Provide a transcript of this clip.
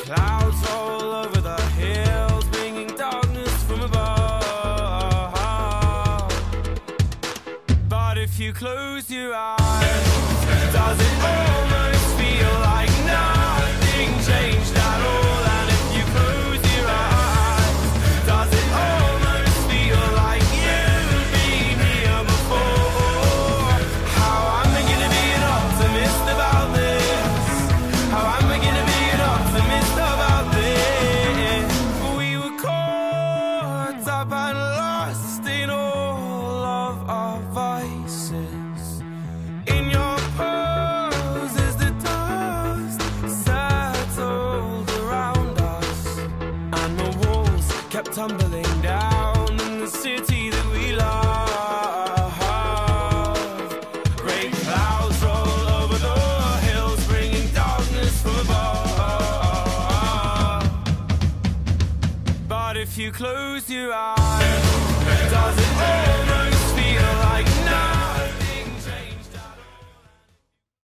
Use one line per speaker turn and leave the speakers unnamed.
clouds roll over the hills, bringing darkness from above. But if you close your eyes, does it almost feel like nothing changed at all? And if you close your eyes, does it almost feel like you've been here before? How am I gonna be an optimist about this? How am I gonna be an optimist about this? We were caught up and lost in all of our vices. In your pose as the dust settled around us, and the walls kept tumbling down in the city that we love. Great clouds roll over the hills, bringing darkness from above. But if you close your eyes, does it all